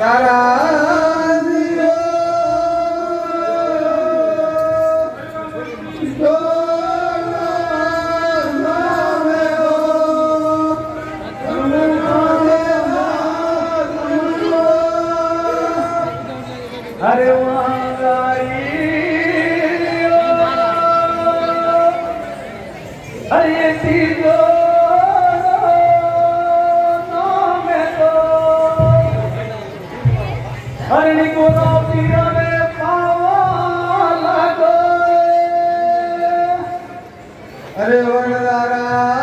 तारा अरे अरे तीजो हरणी को पीरा में पावा लगो अरे वरदारा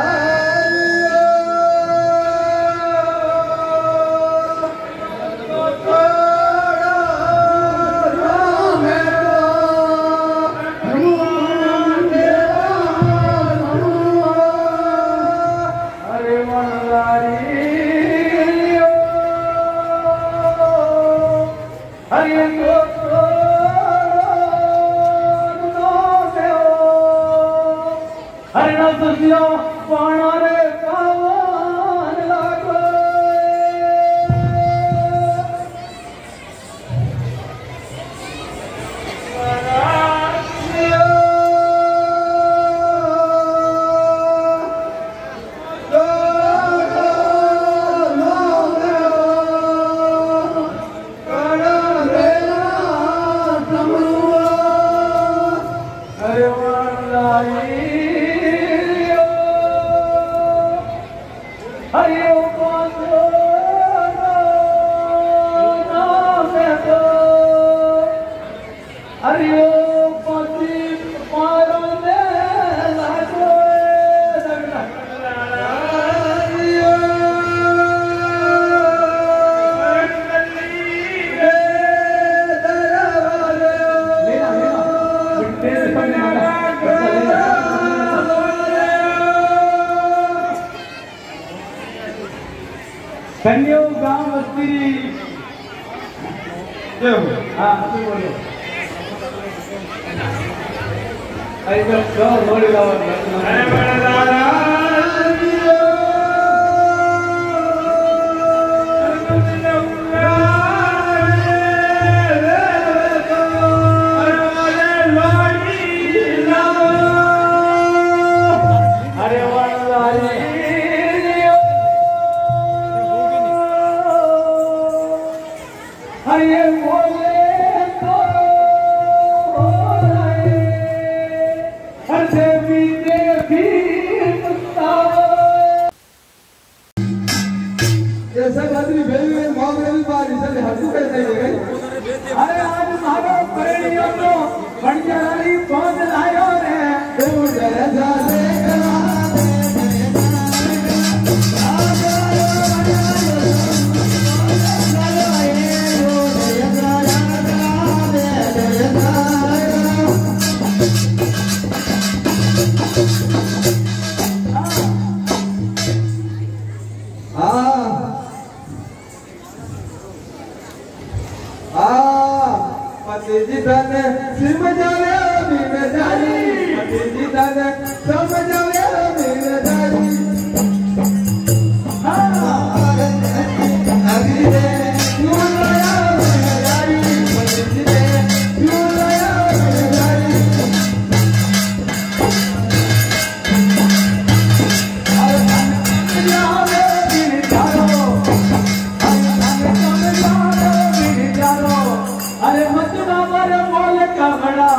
कन्यो गांव बस्ती जो हाँ तो बोलो अरे तो बोल लो अरे बड़ा अरे आज मारो परिणियों को बंजारी पहुंच लायो रे तू जैसा देखना जीताने सिम जाने बिन जारी जीताने सब जाने बिन जारी अभी रे क्यों लाया बिन जारी जीते क्यों लाया बिन जारी अरे मत ना मर बोल का बड़ा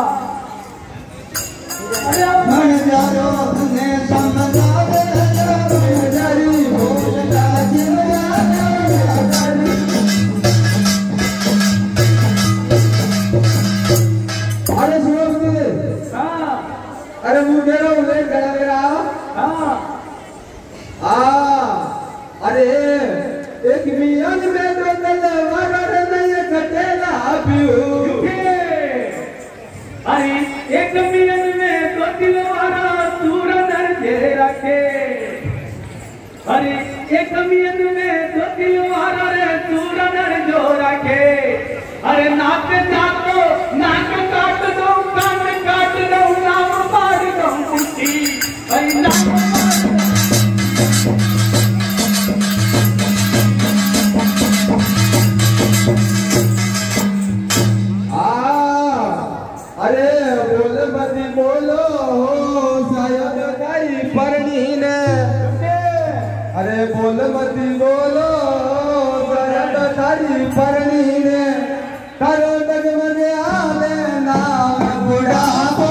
मन जारो ने समझा दे जारी बोलता जिंदा अरे सुनो हाँ अरे वो मेरा उल्लेख करा मेरा हाँ अरे एक मियान में तो तलवार नहीं कटेला अरे एक मिनट में तो दिलवारा दूर दर्जे रखे अरे एक मिनट में तो दिलवारा रे दूर दर्जो रखे अरे नाक जातो नाक काट दो कान काट दो नाम मार दो कुटी अरे नाम मार अरे बोल मती बोलो सरद थारी परनी ने करो डगमगे आले नाम बुढ़ापो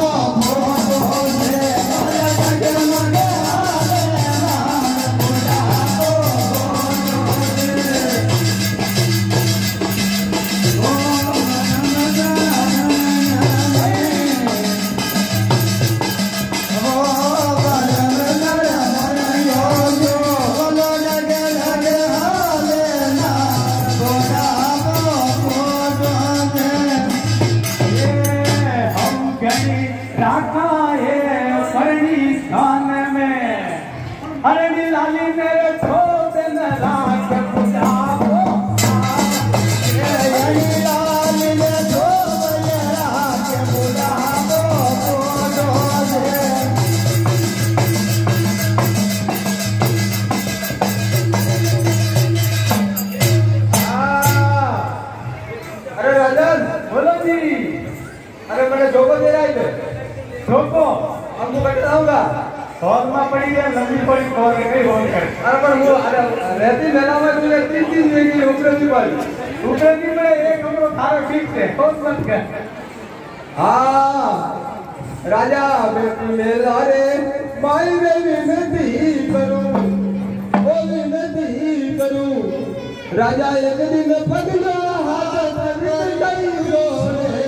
पड़ी है लंबी पड़ी और नहीं हो कर अरे पर वो अरे रहती मेला में तुझे 3 देगी ऊपर की बारी ऊपर की में एक हमरो थारो ठीक से बहुत मत कर हां राजा बेटी मेला रे माई रे विनती करूं ओ विनती करूं राजा एक दिन पगला हाथ धर गई रो रे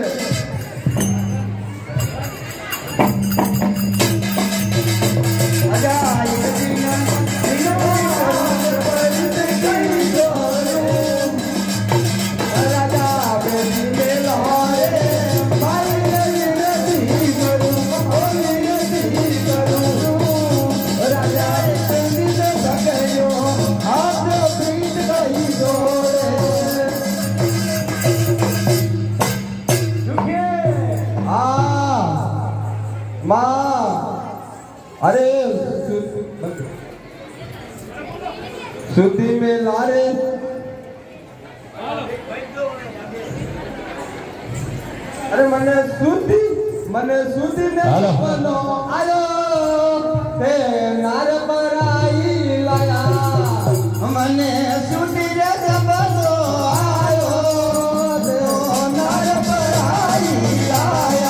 अरे सुधी में लारे अरे मने सुधी ने बनो आयो ते नार पराई लाया मने सुधी रे बनो आयो ते नार पराई लाया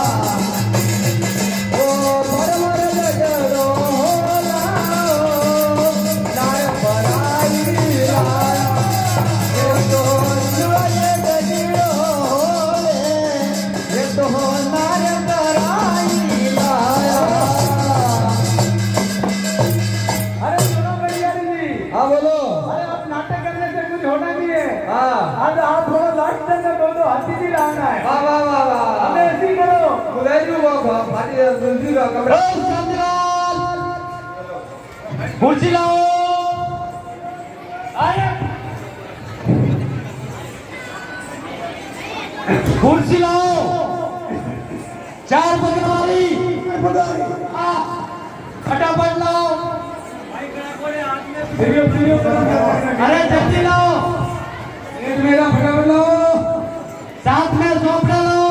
कुर्सी लाओ कुर्सी लाओ 4 बगल वाली फटाफट लाओ अरे जल्दी लाओ एक मेरा फटाफट लाओ साथ में सोपड़ा लाओ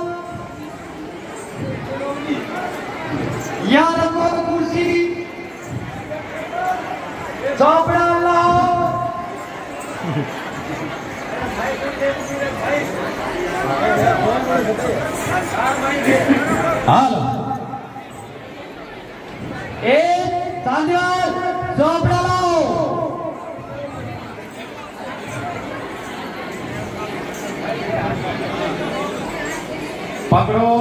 यार रखो कुर्सी सोपड़ा लाओ हालो सांझवाल सोपड़ा लाओ पकड़ो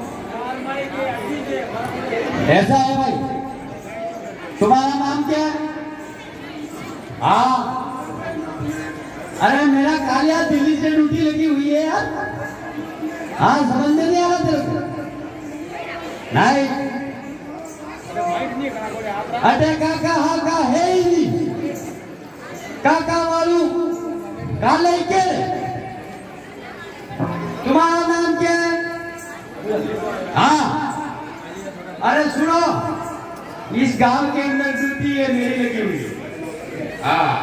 ऐसा है भाई तुम्हारा नाम क्या है हाँ अरे मेरा कालिया दिल्ली से ड्यूटी लगी हुई है यार हाँ समझ में नहीं आ रहा तेरे को नहीं अरे काका हाँ का है ही नहीं काका वालू काले के तुम्हारा नाम क्या है हाँ अरे सुनो इस गांव के अंदर ड्यूटी है मेरी लगी हुई हाँ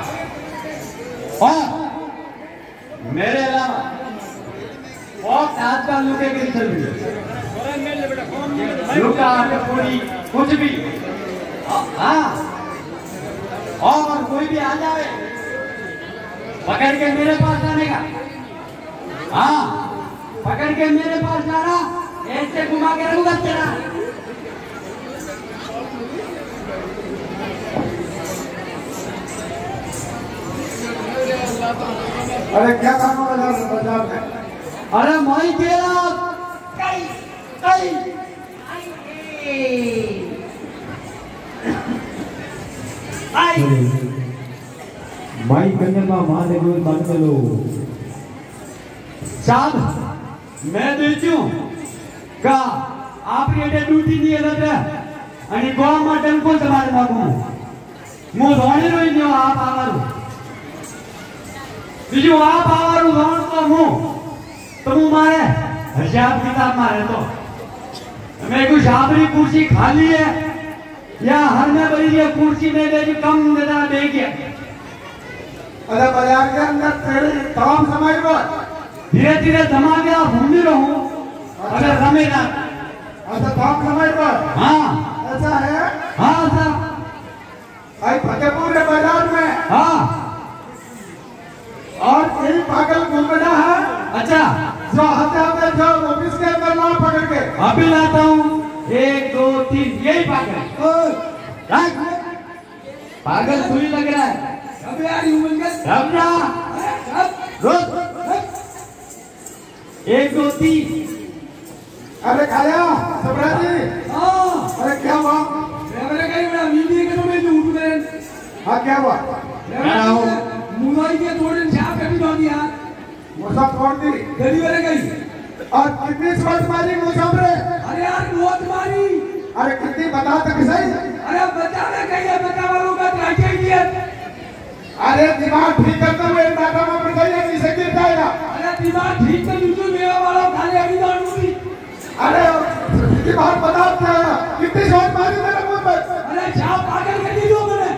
और मेरे अलावा बहुत आजकल लुके के चल रही लुका पूरी कुछ भी हाँ और कोई भी आ जाए पकड़ के मेरे पास आने का। हाँ, पकड़ के मेरे पास लाना, ऐसे घुमा के रखूंगा तेरा। अरे क्या काम बाजार में? अरे माई तेरा माई कन्या का मां देखो बात लो साहब मैं देचू का आपरी एटे ड्यूटी दी है आणि गोवा मा टेम्पल समारे मागू मु धोणी रोई न्यो आप आवारू बीजू आप आवारू धोण तो मु तो मु मारे हिसाब किताब मारे तो मैं कुछ आपरी कुर्सी खाली है या हर में बड़ी ये कुर्सी में दे कम देना दे गया। अरे बाजार के अंदर तेरे तमाम समय पर धीरे धीरे जमा गया घूमती रहूं अगर रमेगा। अच्छा तमाम समय पर? हाँ ऐसा है? हाँ सर। भाई फतेहपुर के बाजार में? हाँ। और यही पागल घूमना है? अच्छा जो आते जो ऑफिस के अंदर ना पकड़ के अभी लाता हूँ 1 2 3 यही पागल पागल सुई लग रहा है। अब यार ह्यूमन के अब ना रोज 1 2 3। अरे खाया सबरा जी। हाँ अरे क्या हुआ? मेरे कहीं बड़ा मीडिया के तो मैं जो उठ गए। हाँ क्या हुआ? मुंबई के थोड़े छाप कभी दो दिया वो सब छोड़ दी गली वाले गई। और कितनी शॉट मारी वो सब रे? अरे यार बहुत मारी। अरे कितनी बता तक सही? अरे बता में कही है बता वालों का ट्राई किया। अरे दिमाग ठीक करते हुए टाटा में पड़ गई है किसे गिर जाएगा? अरे दिमाग ठीक कर दूसरे मेरा वालों खाली अभी दौड़ दूंगी। अरे दिमाग बता कितनी शॉट मारी मेरे मुंह पे? अरे छाप पागल कर दी दो मैंने।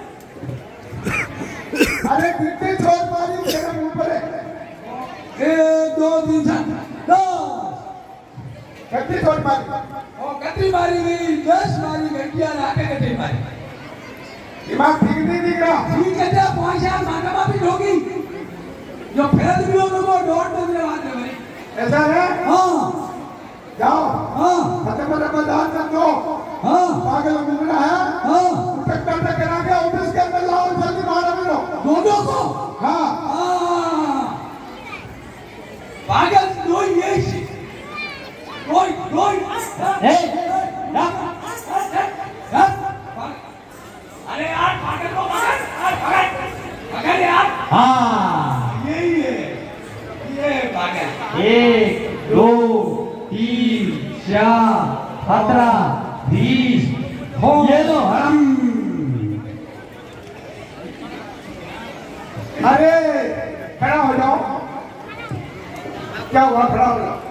अरे कितनी शॉट मारी मेरे मुंह पे? 1 2 3 4 कितनी शॉट मारी? ओ कतरी मारी गई 10 मारी घंटिया लाके कतरी मारी। दिमाग ठीक नहीं दिख रहा। ठीक है जब पहुंचा मांगा भी होगी जो फिर भी लोगों को डॉट तो मेरे हाथ में भाई। ऐसा है? हाँ जाओ। हाँ फतेहपुर बाजार में दो हाँ पागल घूम रहा है। हाँ टक्कर करा के ऑफिस के अंदर लाओ जल्दी मारो मेरे दोनों को। हाँ पागल दो ये कोई अरे यार पागल को पकड़ यार। हाँ यही है ये पागल। 1 2 3 4 17 20 ये लो हम। अरे खड़ा हो जाओ। क्या हुआ? खड़ा हो जाओ।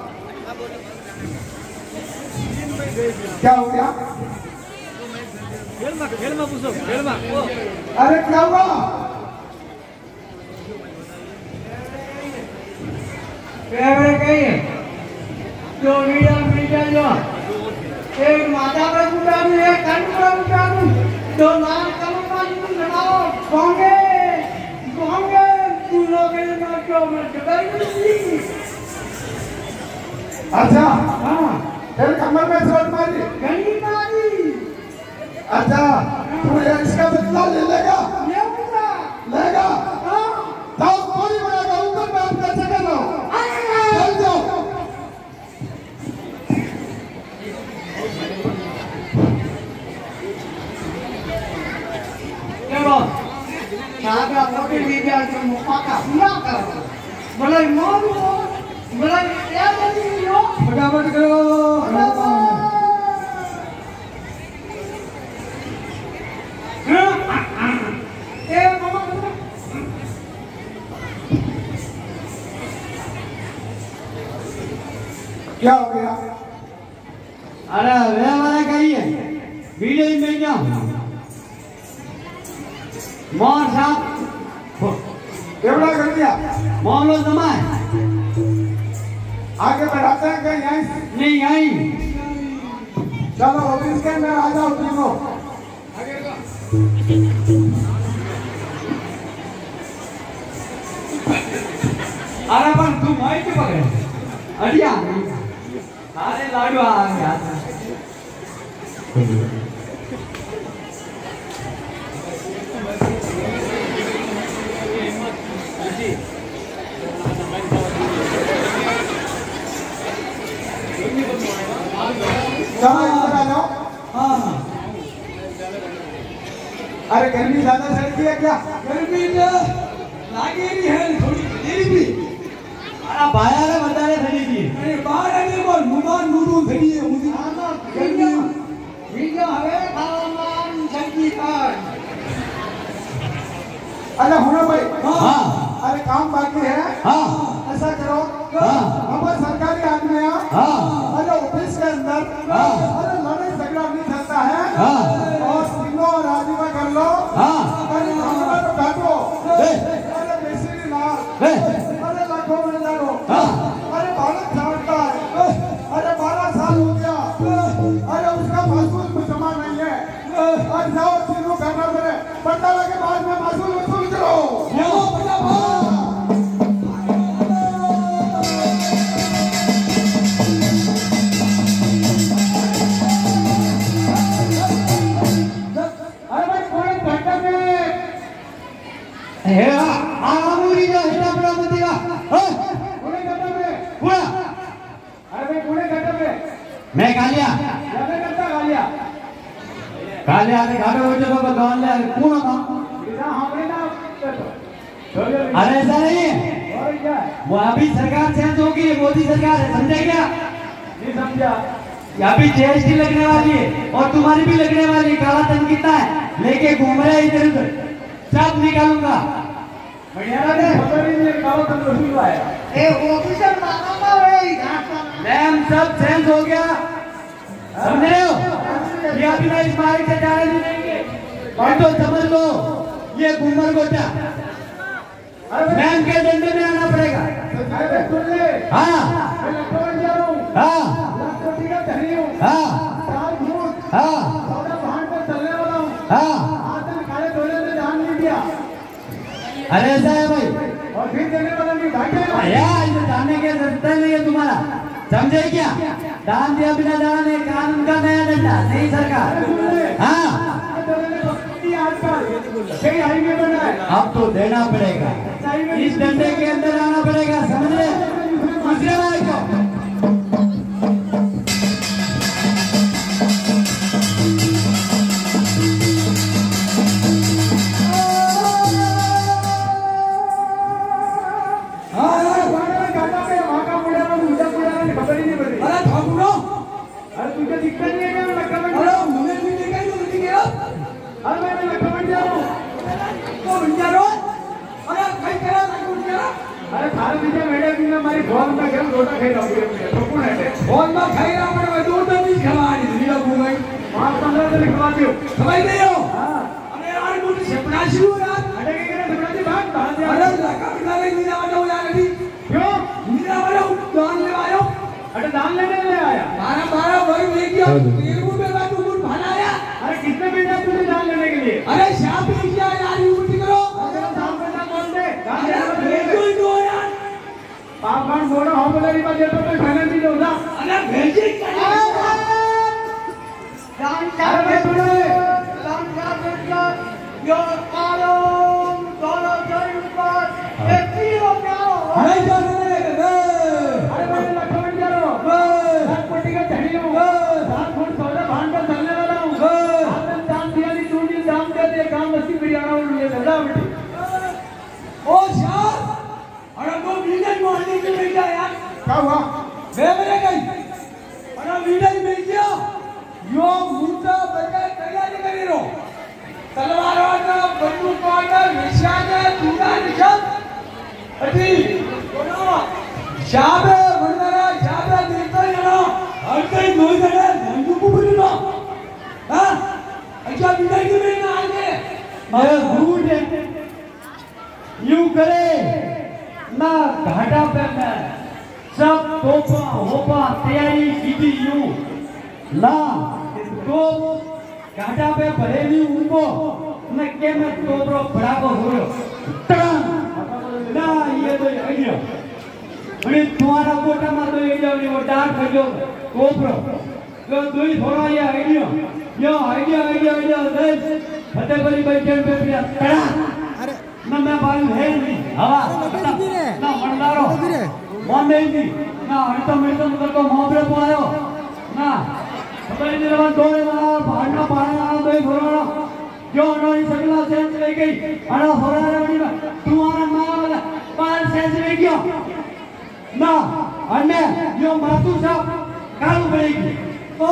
क्या हो गया? अरे क्या हुआ? जो मीडिया जो एक माता पर उठाऊं एक कान पर उठाऊं तो नाम कमल लगाओ होंगे तू लोग ना क्यों मत करिए। अच्छा हाँ फिर कमर में चोट मारी? घनी मारी। अच्छा तू इसका बदला ले लेगा? लेगा? जाओ थोड़ी बनेगा ऊपर में आप कैसे कर रहे हो? चल जाओ। फटाफट करो। क्या हो गया? अरे वे वाला कहिए वीडियो में जाओ मोर साहब केवड़ा कर दिया? मोहल्लो जमाए आगे बढ़ाते हैं कहीं यहीं? नहीं आई। चलो ऑफिस के अंदर आ जाओ तीनों। माइक के पकड़े अड़िया अरे लाडू आ गया अरे गर्मी ज्यादा चढ़ती है क्या? गर्मी तो लागे नहीं है थोड़ी देरी भी अरे बाहर है बता रहे थड़ी की अरे बाहर आने को मुमान नूरू थड़ी है मुझे आना गर्मी वीडियो हवे खावामान छंकी कर अरे होना भाई हां अरे काम बाकी है हां ऐसा करो हमारे सरकारी आदमी है अरे ऑफिस के अंदर अरे लड़ाई झगड़ा नहीं चलता है और तीनों राजीवा कर लो अरे हमारा तो बैठो अरे बेसिक ना अरे लाखों में जानो अरे भारत जानता है अरे 12 साल हो गया अरे उसका महसूल कुछ जमा नहीं है और जाओ तीनों करना पड़े पता लगे बाद में महसूल वसूल करो मैं कालिया कालिया अरे घाटो बच्चों को बदलाव ले कौन था अरे ऐसा नहीं है वो अभी सरकार चेंज होगी मोदी सरकार है समझे क्या नहीं समझा अभी जीएसटी लगने वाली है और तुम्हारी भी लगने वाली है काला धन कितना है लेके घूम रहे इधर उधर सब निकालूंगा मैम सब चेंज हो गया समझ रहे हो ये अभी ना इस मार्ग से जाने नहीं देंगे और तो समझ लो ये घूमर गोटा मैम के डंडे में आना पड़ेगा हाँ हाँ हाँ हाँ अरे ऐसा है भाई और फिर देने वाला भी भागे इसे जानने की जरूरत नहीं है तुम्हारा समझे क्या दान दिया बिना दान है कानून का नया डंडा नहीं सरकार हाँ अब तो देना पड़ेगा इस डंडे के अंदर आना पड़ेगा समझ रहे दूसरे वाले को किसने भेजा तुझे दान लेने के लिए? अरे शाम पे क्या यार यूटी करो दान करना कौन दे? पापन बोलो हम बोले रिपा देतो तो फाइनल भी होगा अरे भेजी दान कर यो कालों दोनों जन पर एक ही हो गया नहीं जाने अरे मैंने लखन करो सात कोटी का धनी हूँ 7 फुट 14 भान पर चलने वाला हूँ आपने दान दिया नहीं तूने दान दे दे काम बस्ती बिरियाना और ये लड़ा बेटी ओ शाह अरे वो वीडियो मारने के लिए क्या यार क्या हुआ मैं मेरे गई अरे वीडियो मिल गया यो मुद्दा बगैर तैयारी कर रहे हो तलवार वाला बंदूक वाला निशान पूरा निशान अति बोलो शाबे बंदरा शाबे देखो यारो हर कोई नोई करे बंदूक को बोलो हां अच्छा वीडियो के में आ गए अरे गुड यूं करे ना घाटा पे मैं सब तोपा होपा तैयारी सीधी यूं ला तो घाटा पे भरेली उनको न के में तोबरो बड़ा को हो रयो ना ये तो आइडिया અને તમારા કોટામાં તો એ જાવની વો ડાર ખજો કોપરો જો દુઈ થોડા ये आइडिया दे फतेहपुरी बैठे पे कड़ा अरे ना मैं बाल है नहीं हवा ना मंडारो मन नहीं थी ना हटो मिटो को मोहब्बत पायो ना खबर नहीं रहा दोने वाला भागना पाना दो घोड़ा जो नहीं सकला सेंस ले गई अड़ा होरा रवड़ी में तुम्हारा मां वाला पाल सेंस ले गया ना अन्य यो मातु साहब कालू पड़ेगी ओ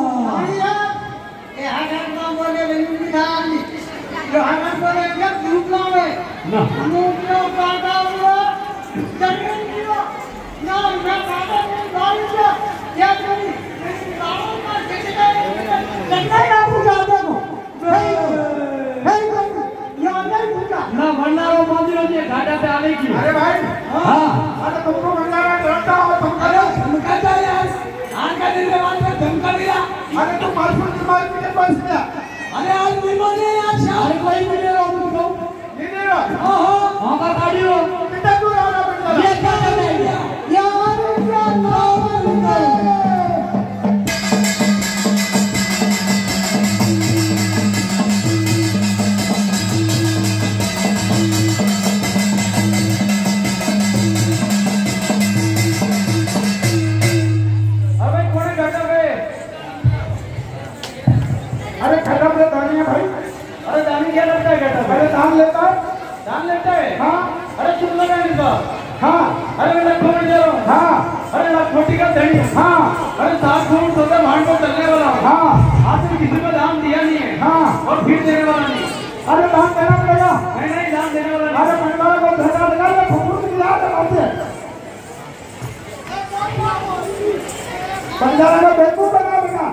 ये हागर ना बोले लेकिन ध्यान जो हागर बोले जब ग्रुप लावे ना ग्रुप लो काटा हुआ जमीन किया ना मैं काटा नहीं गाड़ी किया क्या करी गाड़ी का किसी का ना पूछा देखो हे ये नहीं पूछा ना भंडारो मंदिरों के घाटा पे आवे की अरे भाई हां अरे तुमको भंडारा डरता हो तुम करो धमका जा यार आज का दिन में बात धमका दिया अरे तुम मालपुर के माल पीछे बस गया अरे आज मेहमान है आज शाम अरे कोई मिले रहो तुमको नहीं दे रहा हां का गाड़ी हो कितना दूर आ रहा बंदा ये क्या कर रहे हैं यार क्या नाम है अरे खत्म से दानी है भाई अरे दानी क्या लगता है घाटा अरे धान लेता है हाँ अरे चुप लगा इनका हाँ अरे मैं खोल दे रहा हूं हाँ अरे ना खोटी का धनी हाँ अरे 7 करोड़ सोचा भांड को चलने वाला हूं हाँ आज तक किसी को दाम दिया नहीं है हाँ और फिर देने वाला नहीं अरे धान देना पड़ेगा नहीं दाम देने वाला अरे पंडाल को धक्का लगा ले फुफुर की याद आते पंडाल को बेवकूफ बना देगा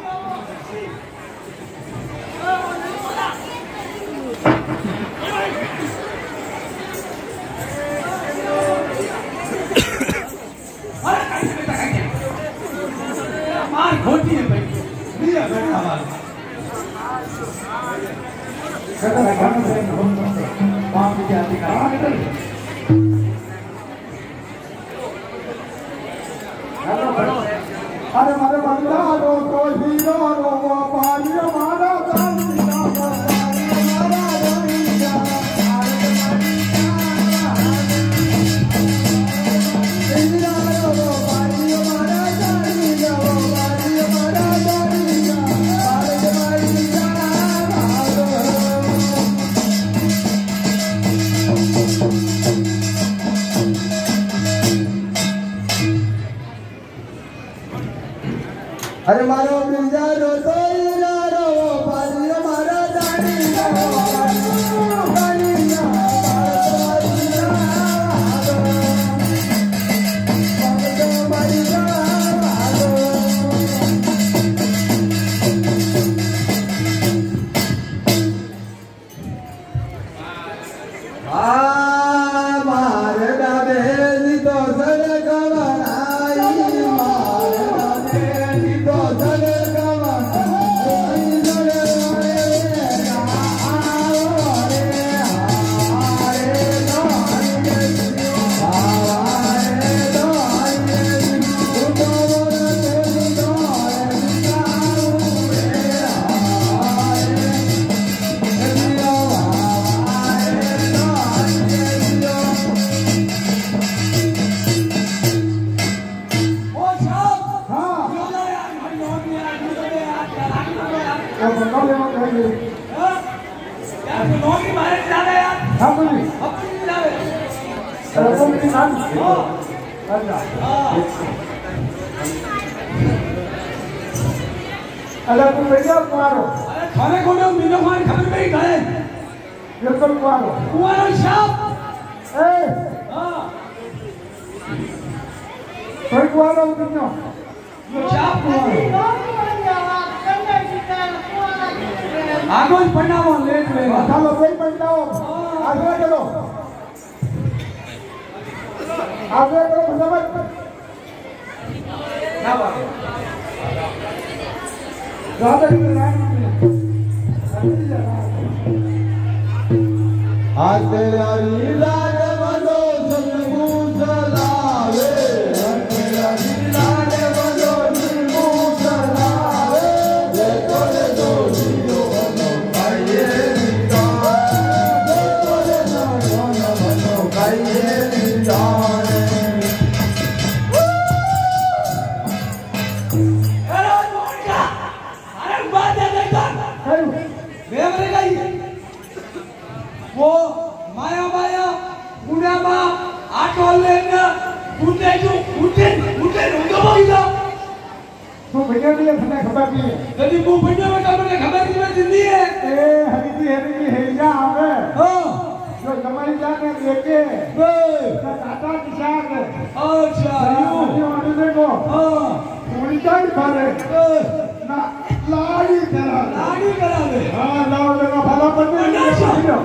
मार खोटी है भाई दिया बैठा मार कहता है गाना से हम बाप की जाति का अरे मारे बंदा रो तो हीरो रो वो पानी मारा अरे मारो बिंजा रो तो रो पानी मारा दानी अरे तुम भैया कुआरो अरे खाने को ना मीनो खान खबर में ही गए बिल्कुल कुआरो कुआरो साहब ए हां कोई कुआरो कितनो यो साहब कुआरो आगो पन्नावो लेट ले चलो कोई पंडाओ आगे चलो फटाफट क्या बात ज्यादा ही लाइन आज तेरा लीला बनो सब कुछ लावे वो माया माया पुण्यामा आटो लेने उठे जो उठे उनको बोला तो भैया भी हमें खबर दी है यदि वो भैया में हमने खबर दी मैं जिंदी है ए हरी हेरिया आवे हां जो जमाई जाने लेके टाटा किसान अच्छा ये वाले देखो हां पूरी टाइम करे ना लाड़ी करा दे हां लाओ लगा भला पड़ने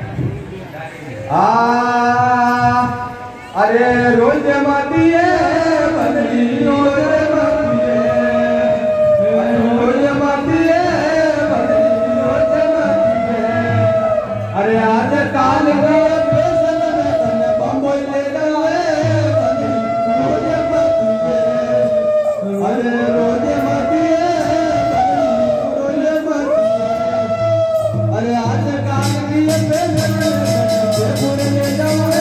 अरे रोज मातिए बदली रोज मातिए रोज मातिए बदली रोज मातिए अरे आज काल के बेसन में तने बम्बई ले गए बदली रोज मातिए अरे रोज मातिए बदली रोज मातिए अरे आज काल के बेसन में तने पूरे ले जाए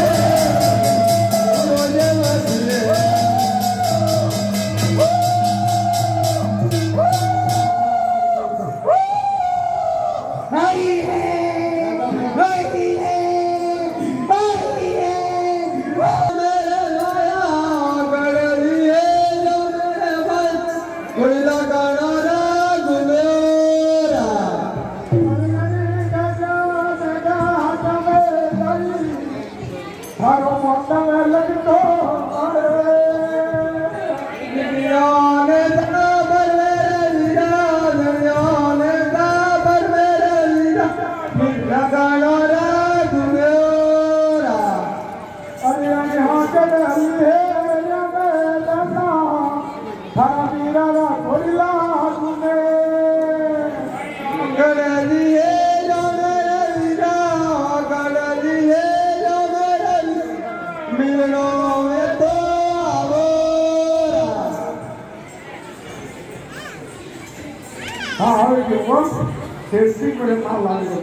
सेफ्टी पर माल ला दो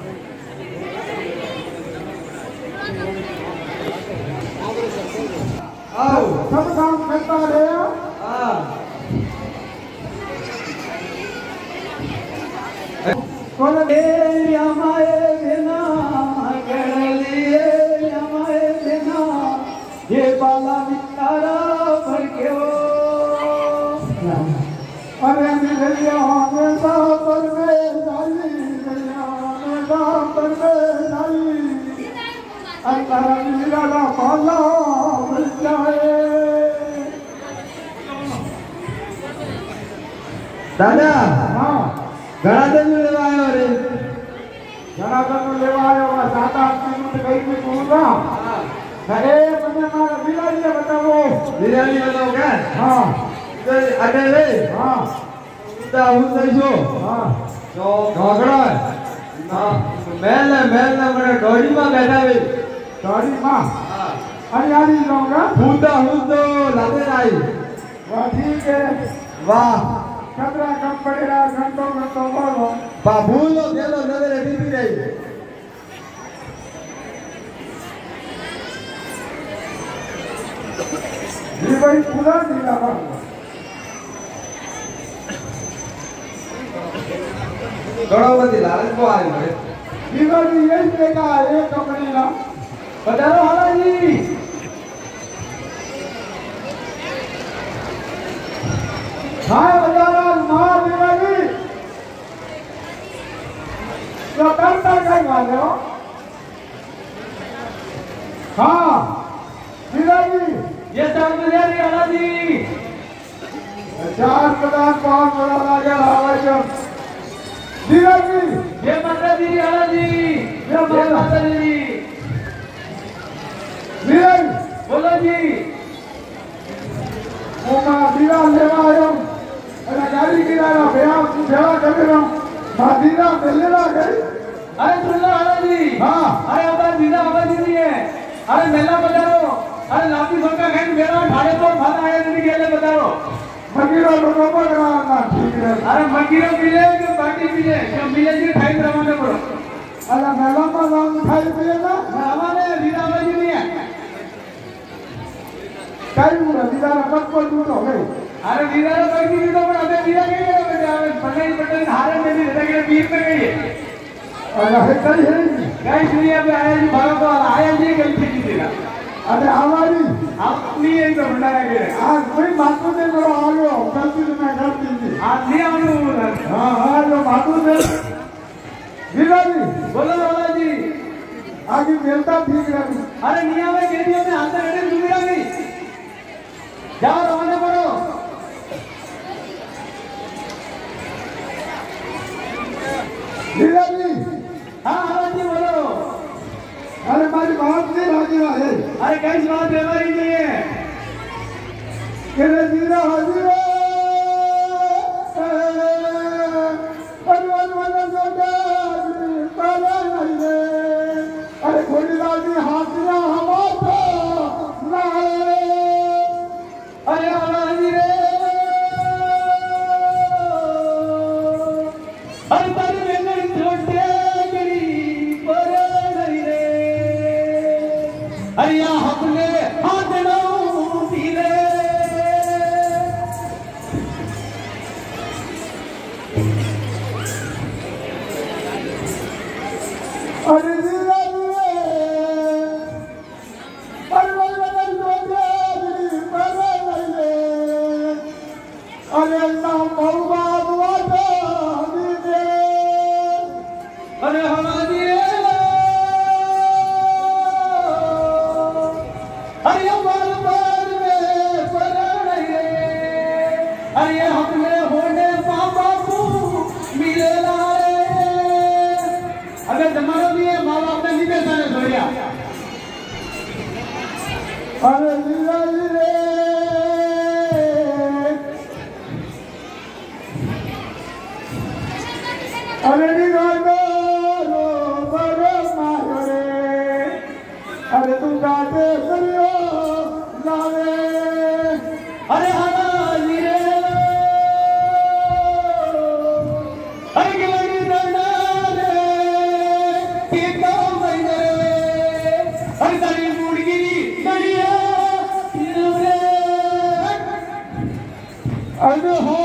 आओ सब काम करता रहे हां कोन ले हमारे बिना गड़लिए हमारे बिना ये बाला बिचारा भर के हो अरे मिलिया हमें पर में डाली हमें पर में डाली अल्लाह मिला ना पाला मिल जाए दादा हां घड़ा दिन लेवायो रे घड़ा दिन लेवायो वा दादा मिनट कहीं में कहूंगा अरे मने मारा बिलाड़ी बताओ बिलाड़ी बताओ क्या हां अरे रे हां ता उन जो हां तो ढोकड़ा ना मेल मने डोरी में बैठा वे डोरी में हां अरे यार ये लोगा हुंदो लाते नाई वाह ठीक है वाह कतरा कम पड़ेगा घंटों बोलो बाबूलो गेलो नजर एडी भी नहीं ये भाई पूरा नीला बाबू गणपति लाल को आए रे दीवाली यही देगा एक कंपनी ना बताओ हाला जी हाय बजारा मां दीवाली तो करता क्या वाले हो हां दीवाली ये सब मिलेगी हाला जी 4 प्रधान 5 बड़ा राजा हवाई दीवाली ये माता दी हाला जी ये माता दी दीवाली बोलो जी ओमा दीवा लेवा आयो अरे गाड़ी किराया भैया सेवा कर रहा हूं दीवा मिलने गई अरे सुन लो हाला जी हां अरे अब दीदा आवाज दी है अरे मेला बजारो अरे लाठी सोका खाई मेरा ढाड़े तो फादा आया नहीं गेले बताओ मगीरा लोगों को कराना ठीक है अरे मगीरा मिले कि बाकी मिले जो मिले जी खाई रवाना करो अरे मेला में नाम खाई पिए ना हमारे दीदा आवाज नहीं है कई हुआ दीदा पक को दूर हो गई अरे दीदा पक की तो पर अबे दीदा के पढ़ाई पढ़ाई हारे में भी दीदा के बीच में गई है अरे कई है कहीं दुनिया पे आया जी भागो तो आया जी गलती की थी ना अरे हमारी अपनी एक तो भंडारा के आज कोई बातों से करो आगे गलती से मैं कर दी आज नहीं आऊँ हाँ हाँ जो बातों से वीरा जी बोलो बाबा जी आगे मिलता ठीक है अरे निया में गेटियों में हाथ रखने दुनिया नहीं जाओ रवाना करो वीरा जी हाँ हाँ जी बोलो अरे हमारी बात नहीं राजी है अरे कैसी बात व्यवहारी नहीं है अरे वीरा हाजिर अरे थोड़ी राजी हाजिरा हमारा अरे हाजिर अरे तारी वेंगण छोटे गरीब रे अरे या हमने हाथ नो धीरे अरे वीरा अरे नाम मौका अरे हाजिर अरे बाल बाल में परण रे अरे हमने होने बाबा को मिले लाए अगर जमाना भी है माँ बाप ने नहीं बेचा है बढ़िया अरे वीरा रे अरे अरे तुम गाते करियो लावे अरे हाजिर अरे गिलड़ी डंडा रे टीका मरे अरे तारी मुड़गिरी डड़िया रे अरे हो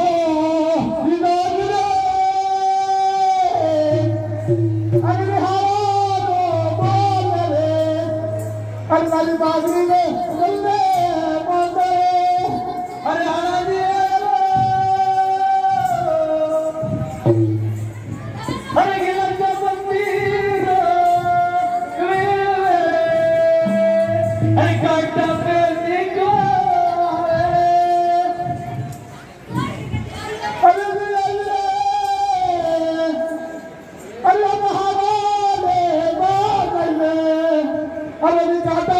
अरे बाजरी में चलने अरे हाजिर अरे गिलंदा मंदिर अरे काटा पे देखो अरे अरे महाराज अरे निकाटा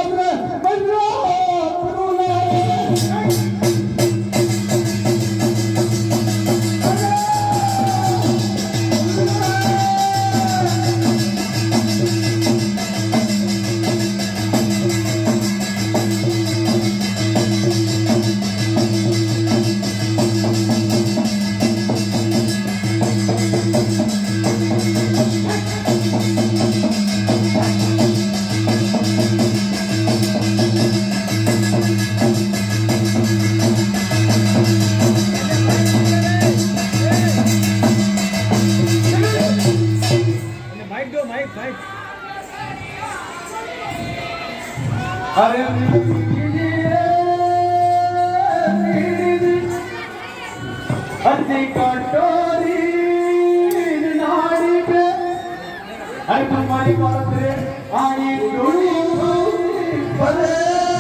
अरे कटोरी नाड़ी पे अरे तुम्हारी बात रे आई डोरी बले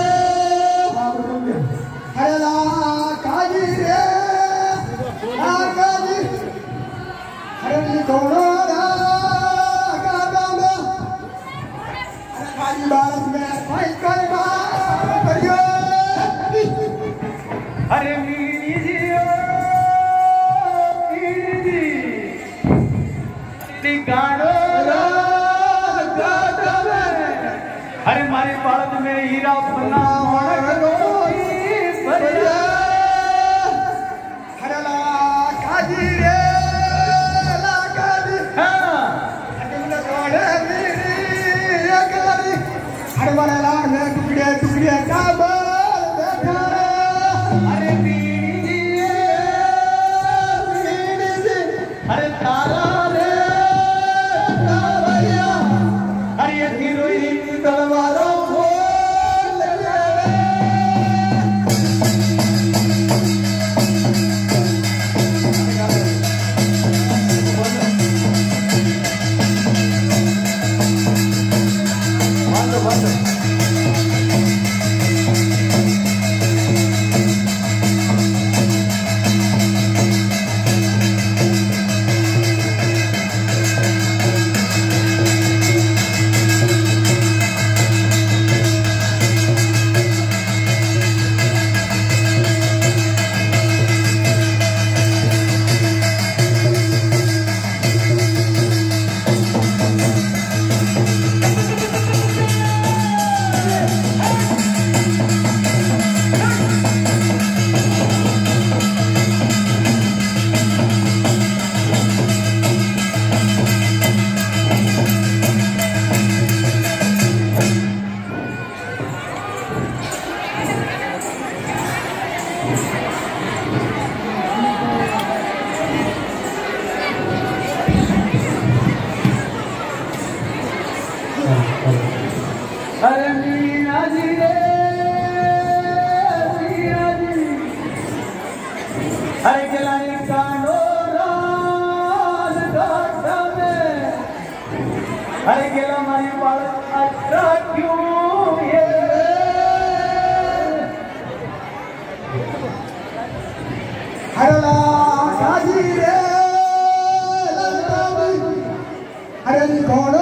अरे ला काजी रे ला काजी अरे कौनो भारत में अरे मीरी जी गाड़ो अरे मारी भारत में हीरा बना काजी रे ला काजी अरे बड़े लाड़ में टुकड़े टुकड़े का अरे अरे तारा रे तलवारों खोल ले। अरे मीना जी रे मीना जी, अरे गिलाई कानो राज गाठा में, अरे गिला मारी बाल अच्छा क्यों ये, हरला काजी रे लंका में, अरे कौन